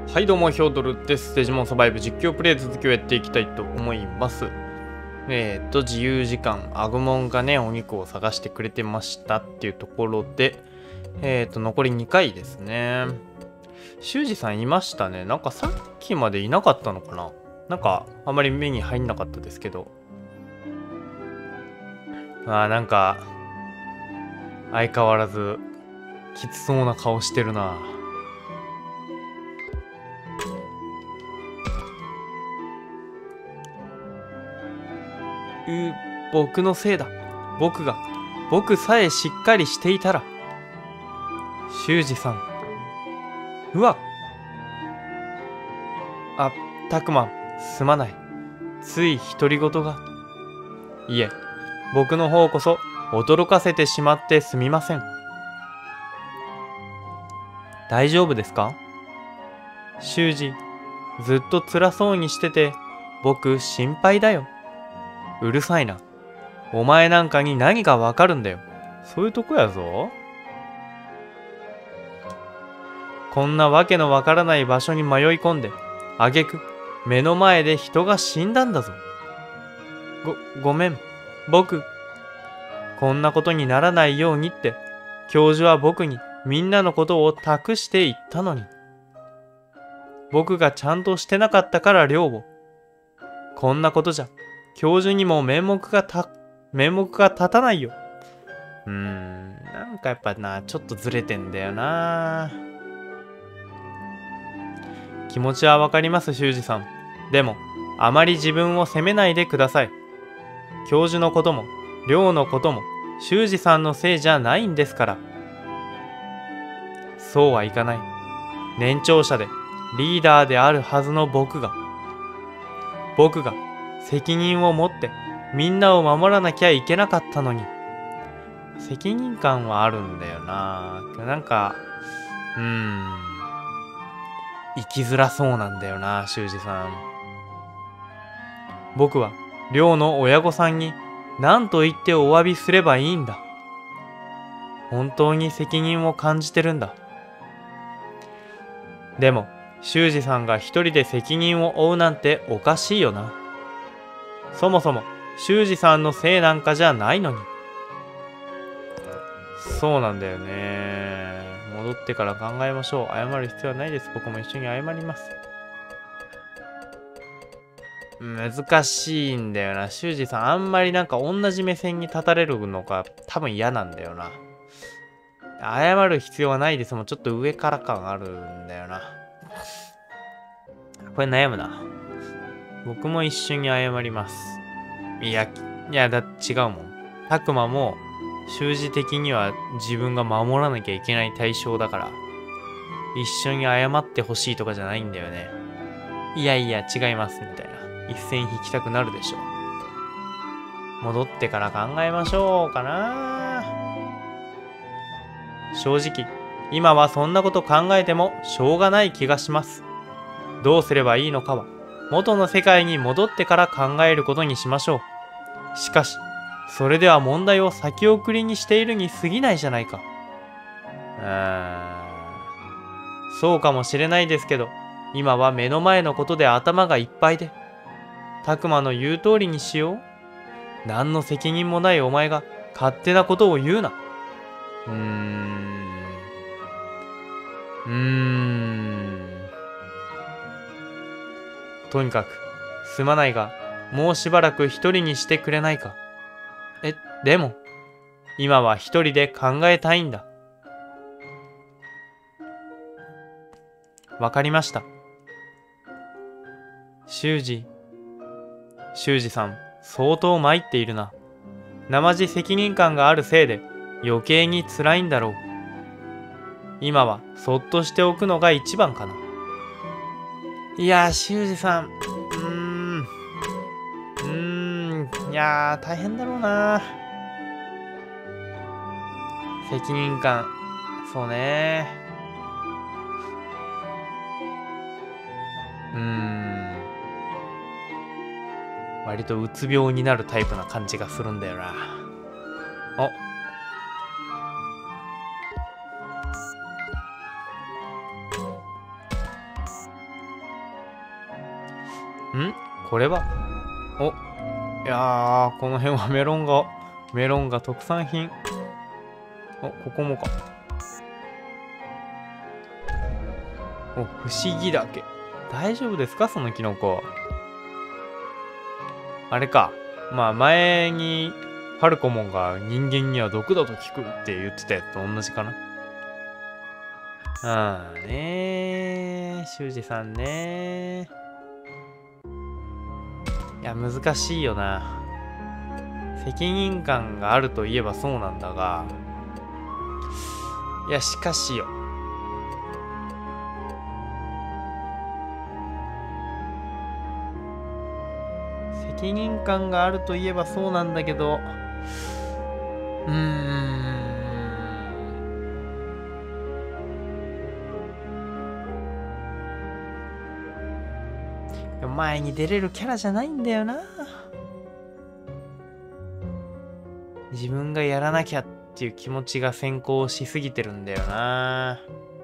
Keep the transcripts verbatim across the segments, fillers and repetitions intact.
はいどうもヒョードルです。デジモンサバイブ実況プレイ続きをやっていきたいと思います。えっと自由時間アグモンがねお肉を探してくれてましたっていうところで、えっと残りにかいですね。修二さんいましたね。なんかさっきまでいなかったのかな。なんかあまり目に入んなかったですけど、あーなんか相変わらずきつそうな顔してるな。う僕のせいだ。僕が僕さえしっかりしていたら。修二さん。うわあ、たくま、すまない。つい独り言が。いえ、僕の方こそ驚かせてしまってすみません。大丈夫ですか？修二、ずっと辛そうにしてて、僕心配だよ。うるさいな。お前なんかに何がわかるんだよ。そういうとこやぞ。こんなわけのわからない場所に迷い込んで、あげく目の前で人が死んだんだぞ。ご、ごめん。僕、こんなことにならないようにって、教授は僕にみんなのことを託して言ったのに。僕がちゃんとしてなかったから寮を。こんなことじゃ、教授にも面目がた、面目が立たないよ。うーん、なんかやっぱな、ちょっとずれてんだよな。気持ちはわかります、修二さん。でも、あまり自分を責めないでください。教授のことも、寮のことも、修二さんのせいじゃないんですから。そうはいかない。年長者で、リーダーであるはずの僕が、僕が責任を持ってみんなを守らなきゃいけなかったのに。責任感はあるんだよな。なんか、うーん、生きづらそうなんだよな、修二さん。僕は寮の親御さんに何と言ってお詫びすればいいんだ。本当に責任を感じてるんだ。でも、修二さんが一人で責任を負うなんておかしいよな。そもそも、修二さんのせいなんかじゃないのに。そうなんだよね。戻ってから考えましょう。謝る必要はないです。僕も一緒に謝ります。難しいんだよな。修二さん、あんまりなんか同じ目線に立たれるのが多分嫌なんだよな。謝る必要はないですもん。ちょっと上から感あるんだよな。これ悩むな。僕も一緒に謝ります。いや、いや、だって違うもん。たくまも、習字的には自分が守らなきゃいけない対象だから、一緒に謝ってほしいとかじゃないんだよね。いやいや、違います、みたいな。一線引きたくなるでしょ。戻ってから考えましょうかな。正直、今はそんなこと考えてもしょうがない気がします。どうすればいいのかは、元の世界に戻ってから考えることにしましょう。しかし、それでは問題を先送りにしているに過ぎないじゃないか。うーん。そうかもしれないですけど、今は目の前のことで頭がいっぱいで。たくまの言う通りにしよう。何の責任もないお前が勝手なことを言うな。うーん。うーん。とにかく、すまないが、もうしばらく一人にしてくれないか。え、でも、今は一人で考えたいんだ。わかりました。修二、修二さん、相当参っているな。生地責任感があるせいで余計に辛いんだろう。今はそっとしておくのが一番かな。いやー、修二さん、うーん、うーん、いやー、大変だろうな。責任感、そうね。うーん。割とうつ病になるタイプな感じがするんだよな。お。 んこれはお、いやー、この辺はメロンが、メロンが特産品。お、ここもか。お、不思議だけ。大丈夫ですかそのキノコ。あれか。まあ、前に、ファルコモンが人間には毒だと聞くって言ってたやつと同じかな。ああねー、修二さんねー。いや、難しいよな。責任感があるといえばそうなんだが、いや、しかしよ。責任感があるといえばそうなんだけど、うーん。前に出れるキャラじゃないんだよな。自分がやらなきゃっていう気持ちが先行しすぎてるんだよな。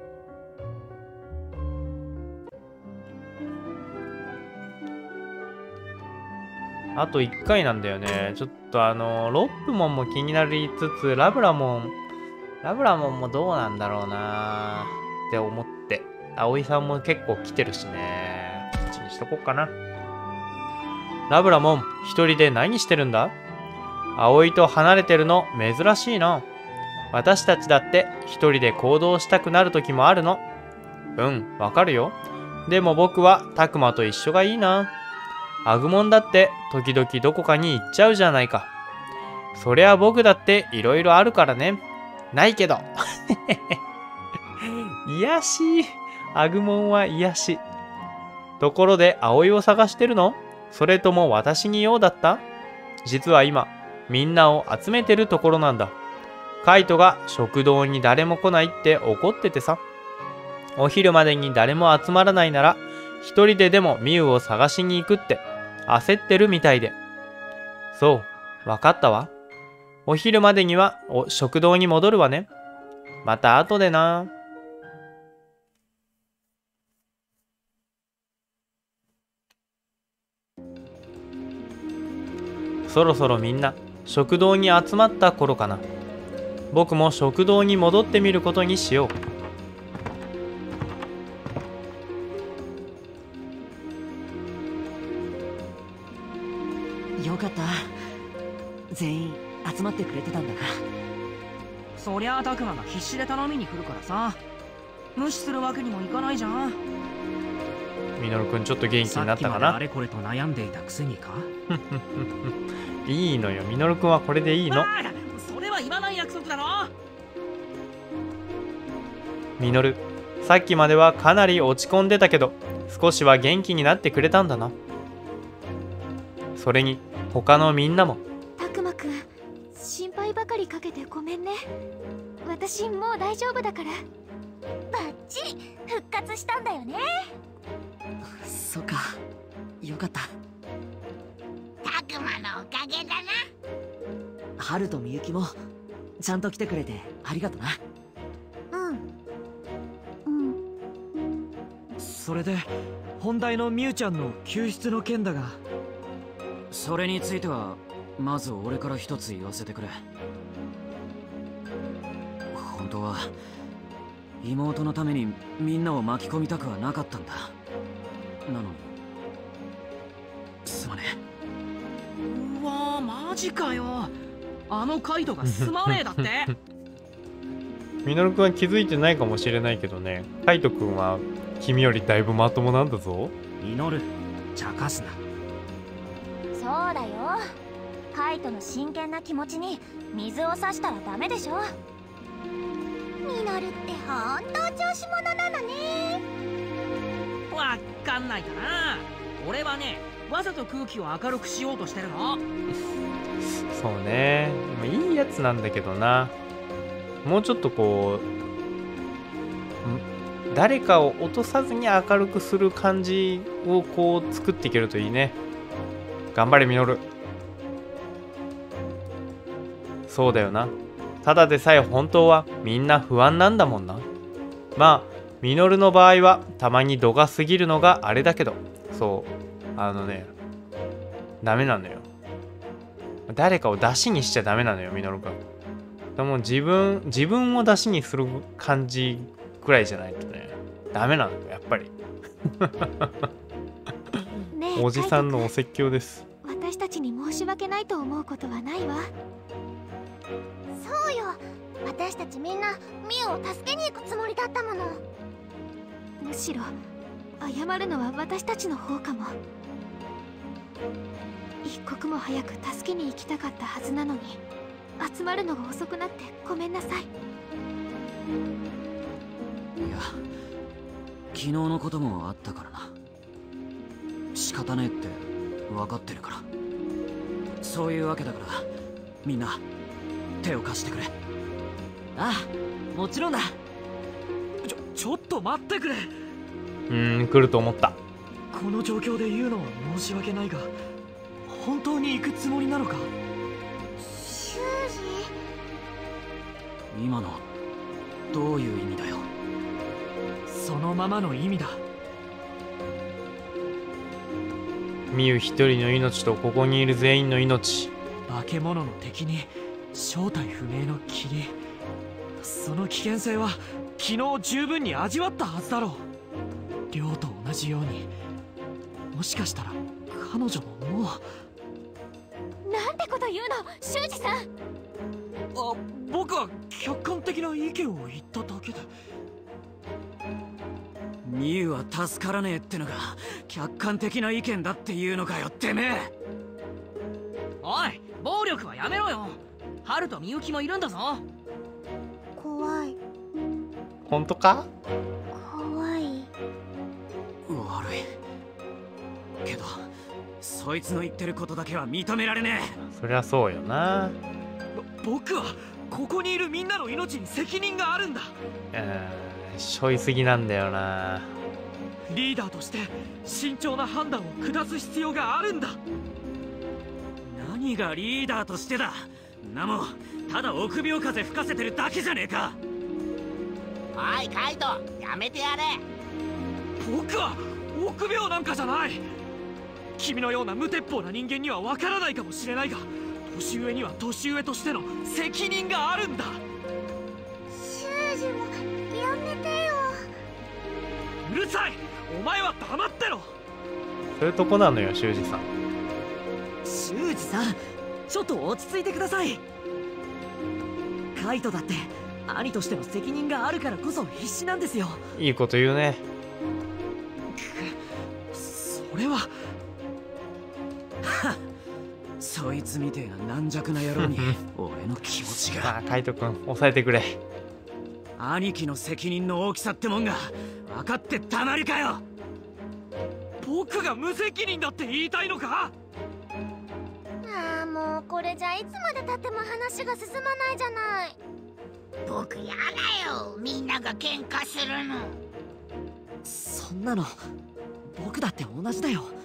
あといっかいなんだよね。ちょっとあのロップモンも気になりつつ、ラブラモンラブラモンもどうなんだろうなって思って。葵さんも結構来てるしね。こっちにしとこうかな。ラブラモン、一人で何してるんだ？葵と離れてるの珍しいな。私たちだって一人で行動したくなる時もあるの。うん、わかるよ。でも僕はタクマと一緒がいいな。アグモンだって時々どこかに行っちゃうじゃないか。そりゃ僕だっていろいろあるからね。ないけど。癒し。アグモンは癒し。ところで葵を探してるの？それとも私に用だった？実は今、みんなを集めてるところなんだ。カイトが食堂に誰も来ないって怒っててさ。お昼までに誰も集まらないなら、一人ででもミュウを探しに行くって焦ってるみたいで。そう、わかったわ。お昼までにはお食堂に戻るわね。また後でな。そろそろみんな食堂に集まった頃かな。僕も食堂に戻ってみることにしよう。よかった。全員集まってくれてたんだな。 そりゃあタクマが必死で頼みに来るからさ、無視するわけにもいかないじゃん。 ミノルくんちょっと元気になったかな。 あれこれと悩んでいたくせにか。 いいのよ、ミノルくんはこれでいいの。 それは言わない約束だろ。 ミノル、さっきまではかなり落ち込んでたけど、少しは元気になってくれたんだな。それに他のみんなも。 タクマくん、心配ばかりかけてごめんね。私もう大丈夫だから。バッチリ復活したんだよね。 そっか、よかった。 タクマのおかげだな。 ハルとミユキもちゃんと来てくれてありがとな。 うんうん。 それで本題のミュウちゃんの救出の件だが、 それについてはまず俺から一つ言わせてくれ。本当は妹のためにみんなを巻き込みたくはなかったんだ。なのにすまねえ。うわー、マジかよ。あのカイトがすまねえだって。 ミノルくんは気づいてないかもしれないけどね、カイトくんは君よりだいぶまともなんだぞ。 祈る、茶化すな。 そうだよ。カイトの真剣な気持ちに水を差したらダメでしょ。ミノルって本当調子者なのね。 わかんないかな。俺はね、わざと空気を明るくしようとしてるの。 そうね、でもいいやつなんだけどな。もうちょっとこう誰かを落とさずに明るくする感じをこう作っていけるといいね。頑張れミノル。そうだよな。ただでさえ本当はみんな不安なんだもんな。まあミノルの場合はたまに度が過ぎるのがあれだけど、そうあのね、ダメなのよ。誰かを出しにしちゃダメなのよ、ミノル君。でも自分、自分を出しにする感じくらいじゃないとね、ダメなのよ、やっぱり。 ねえ、 おじさんのおカイ説教です。 ト君、私たちに申し訳ないと思うことはないわ。そうよ、私たちみんなミオを助けに行くつもりだったもの。むしろ謝るのは私たちの方かも。一刻も早く助けに行きたかったはずなのに、集まるのが遅くなってごめんなさい。 いや、昨日のこともあったからな。仕方ねえって分かってるから。そういうわけだから、みんな手を貸してくれ。 ああ、もちろんだ。 ちょちょっと待ってくれ。 うーん、来ると思った。 この状況で言うのは申し訳ないが、本当に行くつもりなのか？ 修二、 今のどういう意味だよ。 そのままの意味だ。 ミユ一人の命とここにいる全員の命。 化け物の敵に正体不明の霧、その危険性は昨日十分に味わったはずだろう。亮と同じように、もしかしたら彼女ももう。 なんてこと言うの、修二さん。 あ、僕は客観的な意見を言っただけで。 ミユは助からねえってのが客観的な意見だっていうのかよ、てめえ。 おい、暴力はやめろよ。ハルとミユキもいるんだぞ。 怖い本当か？ 怖い。 悪いけど、そいつの言ってることだけは認められねそりゃそうよな。 ぼ僕はここにいるみんなの命に責任があるんだ。 うーん、しょいすぎなんだよな。 リーダーとして慎重な判断を下す必要があるんだ。 え。何がリーダーとしてだ。なもんただ臆病風吹かせてるだけじゃねえか。 おいカイト、やめてやれ。 僕は臆病なんかじゃない。君のような無鉄砲な人間にはわからないかもしれないが、年上には年上としての責任があるんだ。 修二もやめてよ。 うるさい、お前は黙ってろ。 そういうとこなのよ、修二さん。 修二さん、ちょっと落ち着いてください。カイトだって兄としての責任があるからこそ必死なんですよ。 いいこと言うね。 それはそいつみてえな軟弱な野郎に俺の気持ちが。 まあ、カイト君、抑えてくれ。 兄貴の責任の大きさってもんが分かってたまるかよ。 僕が無責任だって言いたいのか？ ああ、もうこれじゃいつまでたっても話が進まないじゃない。 僕やだよ、みんなが喧嘩するの。 そんなの僕だって同じだよ。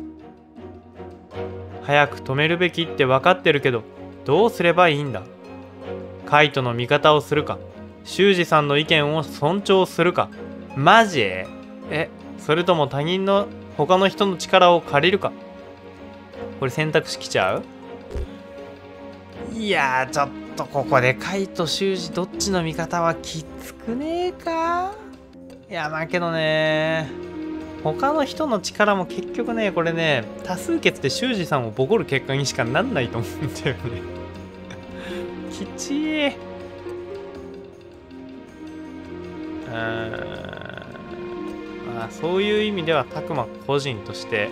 早く止めるべきって分かってるけど、どうすればいいんだ。カイトの味方をするか、修二さんの意見を尊重するか。マジ？え、それとも他人の他の人の力を借りるか。これ選択肢来ちゃう？いやー、ちょっとここでカイト修二どっちの味方はきつくねえか。いや、まあけどね、他の人の力も結局ね、これね、多数決で修二さんをボコる結果にしかなんないと思うんだよね。きちー。うーん、まあそういう意味では拓磨個人として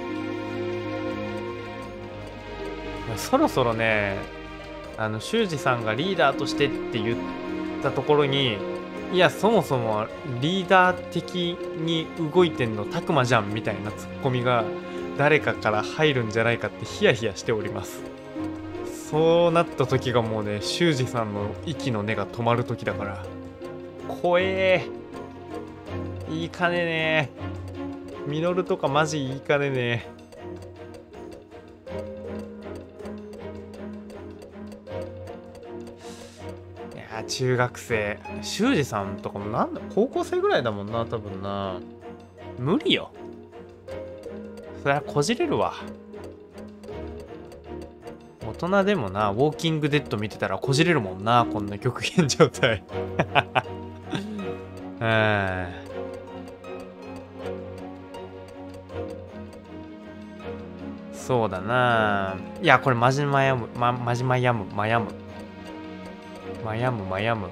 いや、そろそろね、あの修二さんがリーダーとしてって言ったところに、いやそもそもリーダー的に動いてんの拓磨じゃんみたいなツッコミが誰かから入るんじゃないかってヒヤヒヤしております。そうなった時がもうね、修二さんの息の根が止まる時だから。怖えー、いいかねねー、ミノルとかマジいいかねねー。いやー、中学生修二さんとかもなんだ高校生ぐらいだもんな、多分な。無理よ。そそりゃこじれるわ。大人でもな、ウォーキングデッド見てたらこじれるもんな、こんな極限状態。うん。そうだな。いや、これマジ悩む。ま、マジ悩む。悩む。悩む、悩む。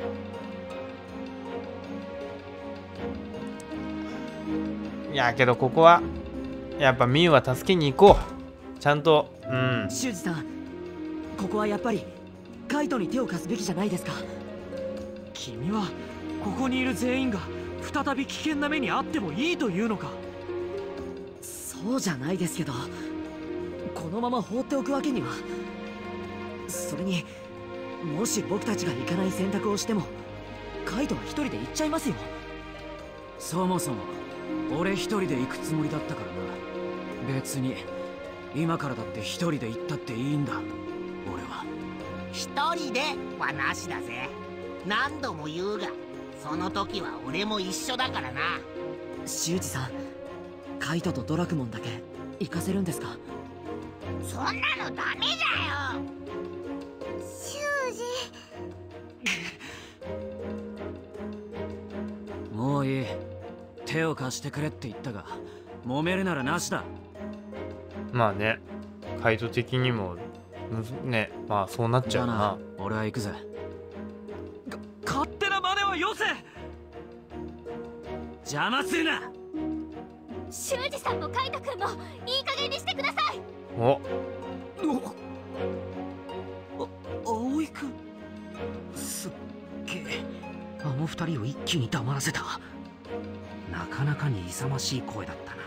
いや、けどここは、やっぱミュウは助けに行こう。ちゃんと、うん。 修二さん、ここはやっぱりカイトに手を貸すべきじゃないですか。 君はここにいる全員が再び危険な目に遭ってもいいというのか。 そうじゃないですけど、このまま放っておくわけには。それに、もし僕たちが行かない選択をしてもカイトは一人で行っちゃいますよ。 そもそも俺一人で行くつもりだったからな。別に今からだって一人で行ったっていいんだ。俺は一人ではなしだぜ。何度も言うが、その時は俺も一緒だからな。 修二さん、カイトとドラクモンだけ行かせるんですか？ そんなのダメだよ。 修二もういい。手を貸してくれって言ったが、揉めるならなしだ。 まあね、カイト的にも、ね、まあそうなっちゃうな。 な俺は行くぜ。 勝手な真似はよせ。 邪魔するな。 修二さんもカイト君もいい加減にしてください。 おお葵君、すっげえ。あの二人を一気に黙らせた。なかなかに勇ましい声だったな。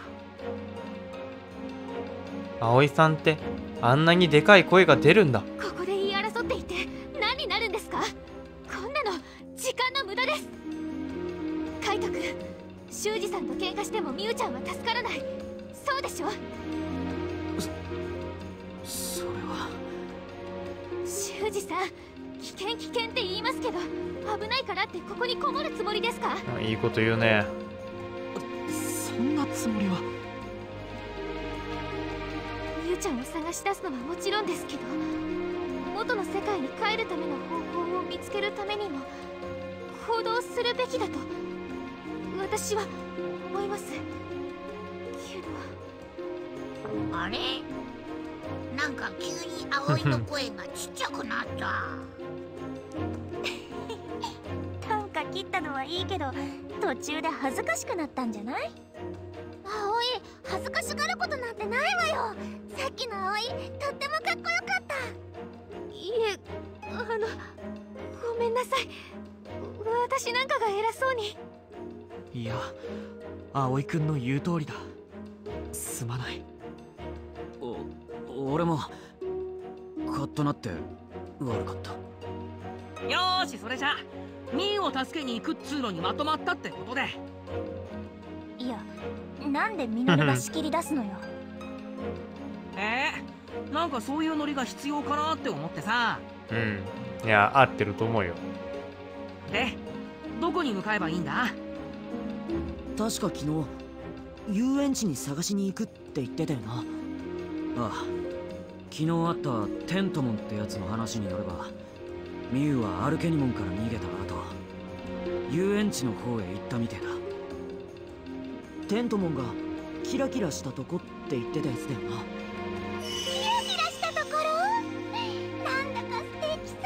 葵さんってあんなにでかい声が出るんだ。 ここで言い争っていて何になるんですか？こんなの時間の無駄です。カイト君、修二さんと喧嘩してもミュウちゃんは助からない。そうでしょ？ それは修二さん、危険危険って言いますけど、危ないからってここにこもるつもりですか？ いいこと言うね。 そんなつもりは。 ミュウちゃんを探し出すのはもちろんですけど、元の世界に帰るための方法を見つけるためにも行動するべきだと私は思いますけど。 あれ、なんか急に葵の声がちっちゃくなった。 短歌切ったのはいいけど、途中で恥ずかしくなったんじゃない？葵、恥ずかしがることなんてないわよ。さっきの葵、とってもかっこよかった。いえ、あの、ごめんなさい。私なんかが偉そうに。 いや、葵君の言う通りだ。すまない。 お俺もカッとなって悪かった。 よーし、それじゃミーを助けに行くっつうのにまとまったってことで。 いや、なんでミノルが仕切り出すのよ。 えー、なんかそういうノリが必要かなって思ってさ。 うん。いや、合ってると思うよ。 で、どこに向かえばいいんだ？ 確か昨日遊園地に探しに行くって言ってたよな。 ああ、昨日あったテントモンってやつの話によれば、ミュウはアルケニモンから逃げた後、遊園地の方へ行ったみてえだ。 テントモンがキラキラしたとこって言ってたやつだよな。 キラキラしたところ、なんだか素敵そう。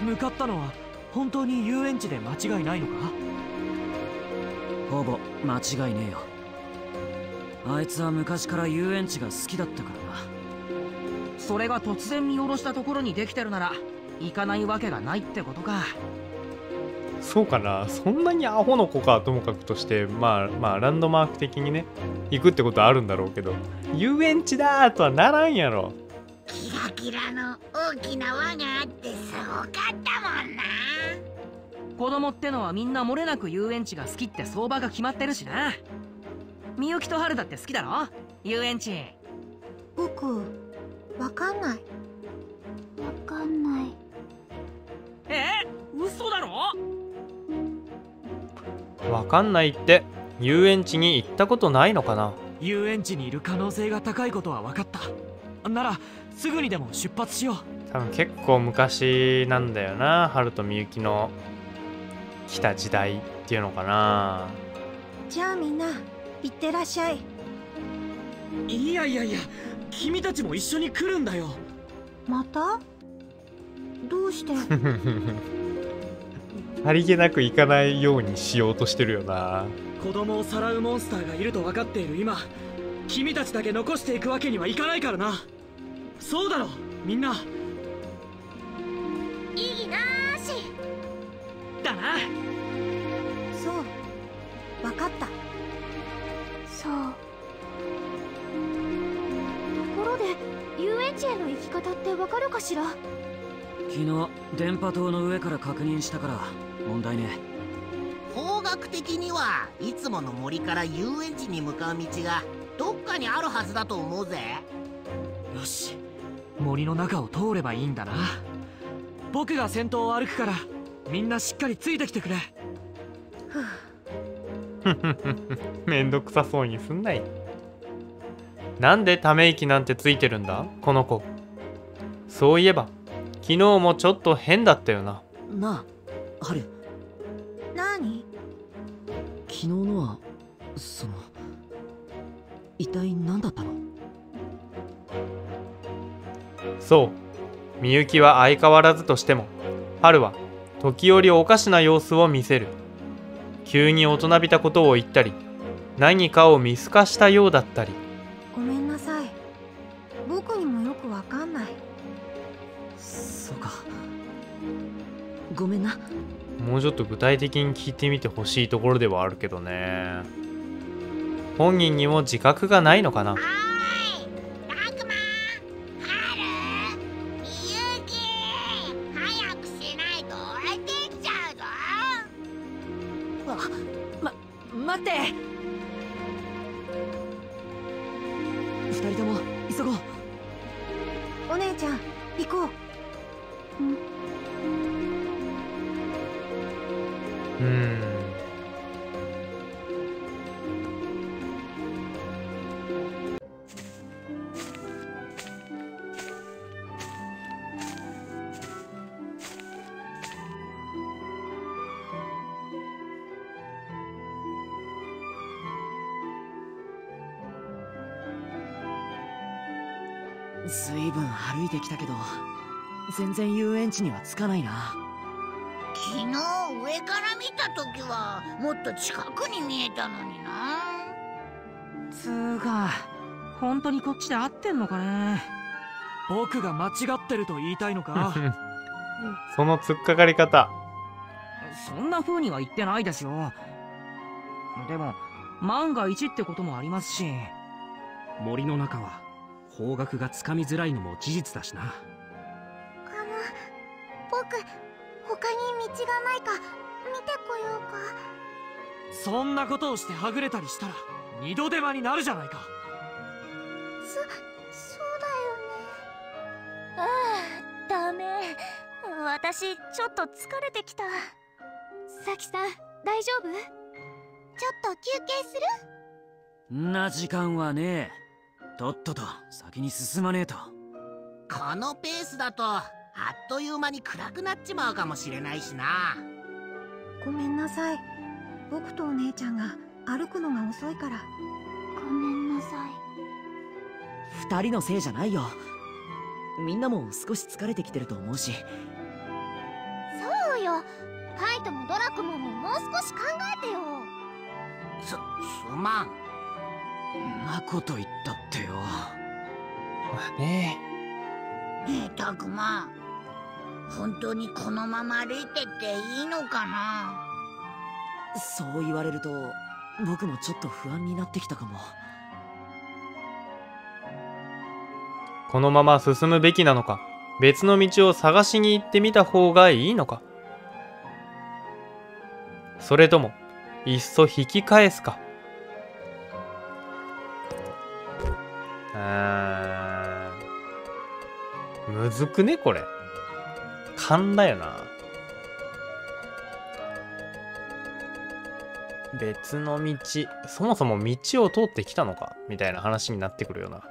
向かったのは本当に遊園地で間違いないのか？ ほぼ間違いねえよ。あいつは昔から遊園地が好きだったからな。 それが突然見下ろしたところにできてるなら行かないわけがないってことか。 そうかな。そんなにアホの子かともかくとして、まあまあランドマーク的にね行くってことはあるんだろうけど、遊園地だーとはならんやろ。 キラキラの大きな輪があってすごかったもんな。 子供ってのはみんな漏れなく遊園地が好きって相場が決まってるしな。みゆきと春だって好きだろ遊園地。 僕、わかんない。わかんない。 えー、嘘だろ？ わかんないって、遊園地に行ったことないのかな。 遊園地にいる可能性が高いことは分かった。ならすぐにでも出発しよう。 多分結構昔なんだよな、ハルとみゆきの来た時代っていうのかな。 じゃあみんな行ってらっしゃい。 いやいやいや、君たちも一緒に来るんだよ。 また？どうしてさりげなく行かないようにしようとしてるよな。 子供をさらうモンスターがいると分かっている今、君たちだけ残していくわけにはいかないからな。そうだろみんな。 意義なーしだな。 そう分かった。そうところで遊園地への行き方って分かるかしら。 昨日電波塔の上から確認したから問題ね。 方角的にはいつもの森から遊園地に向かう道がどっかにあるはずだと思うぜ。 よし、森の中を通ればいいんだな。僕が先頭を歩くからみんなしっかりついてきてくれ。 めんどくさそうにすんない。なんでため息なんてついてるんだこの子。そういえば昨日もちょっと変だったよな。 なあハル、 何？ 昨日のはその一体何だったの？ そうみゆきは相変わらずとしても、春は時折おかしな様子を見せる。急に大人びたことを言ったり、何かを見透かしたようだったり。 ごめんなさい、僕にもよくわかんない。 そうか、ごめんな。 もうちょっと具体的に聞いてみてほしいところではあるけどね。本人にも自覚がないのかな。 はーい、たくま、はる、みゆき、早くしないと置いてっちゃうぞ。 あ、ま、待って。二人とも急ごう。 お姉ちゃん行こう。 うーん。 ずいぶん歩いてきたけど全然遊園地には着かないな。 昨日上から見た時はもっと近くに見えたのにな。 つーか、本当にこっちで合ってんのかね。 僕が間違ってると言いたいのか。 その突っかかり方。 そんな風には言ってないですよ。でも万が一ってこともありますし。 森の中は方角がつかみづらいのも事実だしな。 あの僕他に道がないか見てこようか。 そんなことをしてはぐれたりしたら二度手間になるじゃないか。 そそうだよね。ああ、ダメ。私ちょっと疲れてきた。さきさん大丈夫？ちょっと休憩する？ んな時間はねえ。とっとと先に進まねえと。 このペースだとあっという間に暗くなっちまうかもしれないしな。 ごめんなさい、僕とお姉ちゃんが歩くのが遅いから。ごめんなさい。 二人のせいじゃないよ。みんなも少し疲れてきてると思うし。 そうよ、カイトもドラクモンももう少し考えてよ。 す、すまん。 んなこと言ったってよ。 まあね。 ねえたくま、本当にこのまま歩いてっていいのかな。 そう言われると僕もちょっと不安になってきたかも。 このまま進むべきなのか、別の道を探しに行ってみた方がいいのか、それともいっそ引き返すか。あー、むずくねこれ。勘だよな。 別の道、そもそも道を通ってきたのかみたいな話になってくるよな。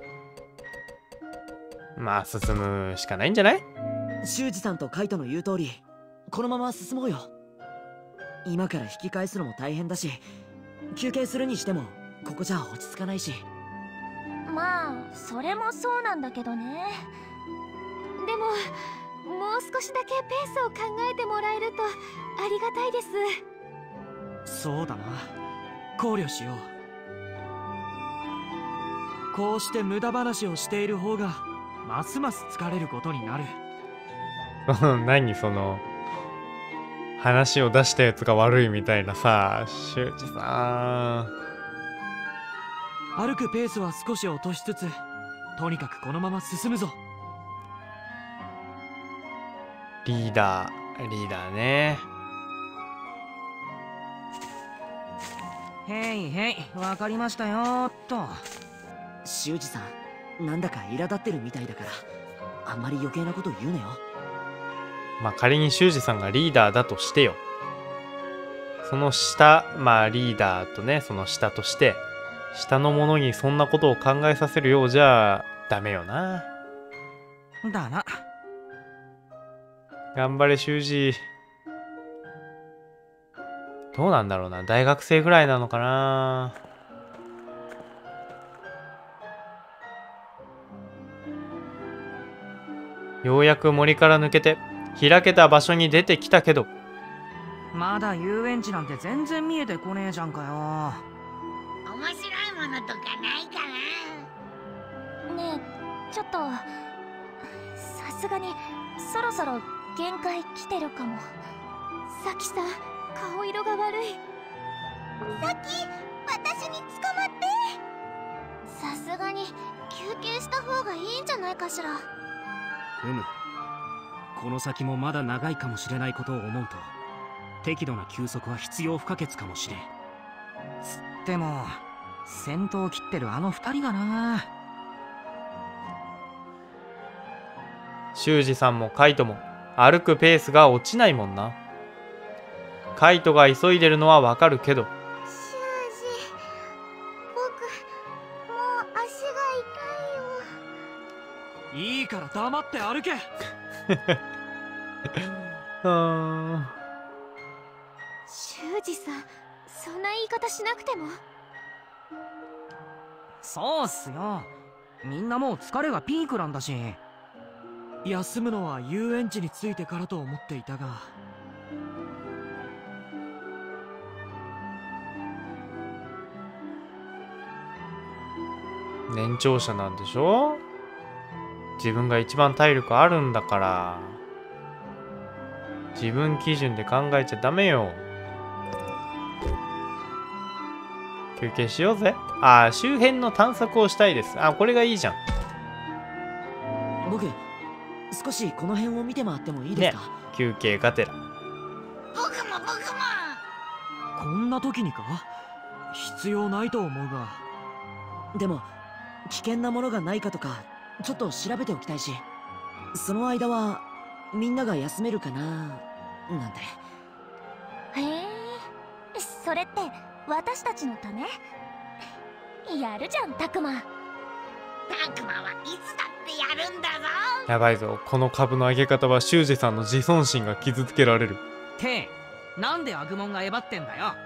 まあ進むしかないんじゃない？ 修二さんとカイトの言う通り、このまま進もうよ。今から引き返すのも大変だし、休憩するにしてもここじゃ落ち着かないし。 まあそれもそうなんだけどね。でももう少しだけペースを考えてもらえるとありがたいです。 そうだな、考慮しよう。こうして無駄話をしている方がますます疲れることになる。 何その話を出したやつが悪いみたいなさ、修二さん。 歩くペースは少し落としつつ、とにかくこのまま進むぞ。 リーダーリーダーね。 へいへい、わかりましたよーっと。 修二さん、なんだか苛立ってるみたいだから、あんまり余計なこと言うなよ。 まあ仮に修二さんがリーダーだとしてよ。その下、まあリーダーとね、その下として、下の者にそんなことを考えさせるようじゃダメよな。 だな。 頑張れ修二。どうなんだろうな、大学生ぐらいなのかな。ようやく森から抜けて開けた場所に出てきたけど、 まだ遊園地なんて全然見えてこねえじゃんかよ。 面白いものとかないかねえ、ちょっとさすがにそろそろ限界来てるかも。さきさん、顔色が悪い。さき、私に捕まって。さすがに休憩した方がいいんじゃないかしら。 うむ、この先もまだ長いかもしれないことを思うと、適度な休息は必要不可欠かもしれん。 つっても先頭を切ってるあの二人がな。 修二さんもカイトも歩くペースが落ちないもんな。カイトが急いでるのはわかるけど、 修二、僕もう足が痛いよ。 いいから黙って歩け。 うーん、 修二さん、そんな言い方しなくても。 そうっすよ、みんなもう疲れがピークなんだし。 休むのは遊園地に着いてからと思っていたが。 年長者なんでしょ。自分が一番体力あるんだから、自分基準で考えちゃダメよ。休憩しようぜ。ああ、周辺の探索をしたいです。あ、これがいいじゃん。 僕、少しこの辺を見て回ってもいいですか？ ね、休憩がてら。 僕も僕も。 こんな時にか？必要ないと思うが。 でも危険なものがないかとかちょっと調べておきたいし、その間はみんなが休めるかななんて。 へえ、それって私たちのため？やるじゃん、タクマ。 タクマはいつだってやるんだぞ。 やばいぞ、この株の上げ方は修二さんの自尊心が傷つけられる。 て、なんでアグモンがえばってんだよ。は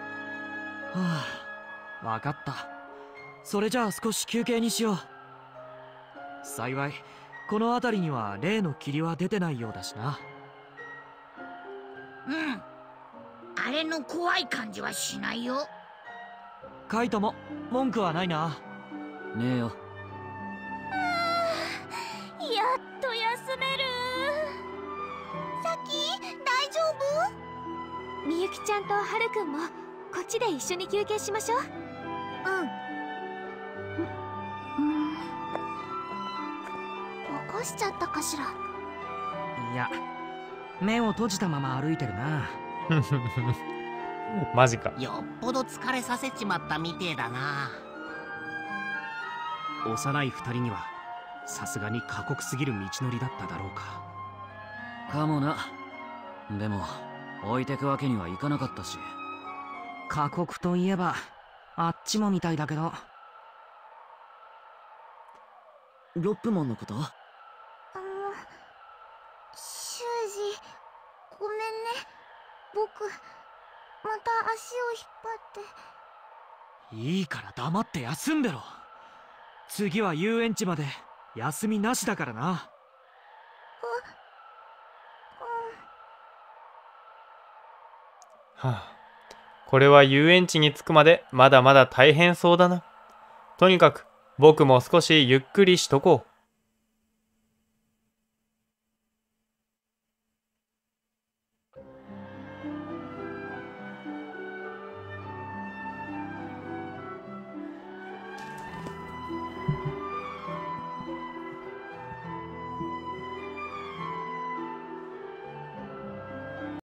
あ、わかった。それじゃあ少し休憩にしよう。幸いこの辺りには例の霧は出てないようだしな。 うん、あれの怖い感じはしないよ。 カイトも文句はないな。 ねえよ。 やっと休める。さき、大丈夫？みゆきちゃんとはるくんもこっちで一緒に休憩しましょう。うん。うん。起こしちゃったかしら。 いや、目を閉じたまま歩いてるな。 マジか。 よっぽど疲れさせちまったみてえだな。 幼い二人にはさすがに過酷すぎる道のりだっただろうか。かもな。でも置いてくわけにはいかなかったし。 過酷といえばあっちもみたいだけど。 ロップモンのこと？ あの修二、ごめんね。僕また足を引っ張って。 いいから黙って休んでろ。次は遊園地まで休みなしだからな。 あ、 はあ、これは遊園地に着くまでまだまだ大変そうだな。とにかく僕も少しゆっくりしとこう。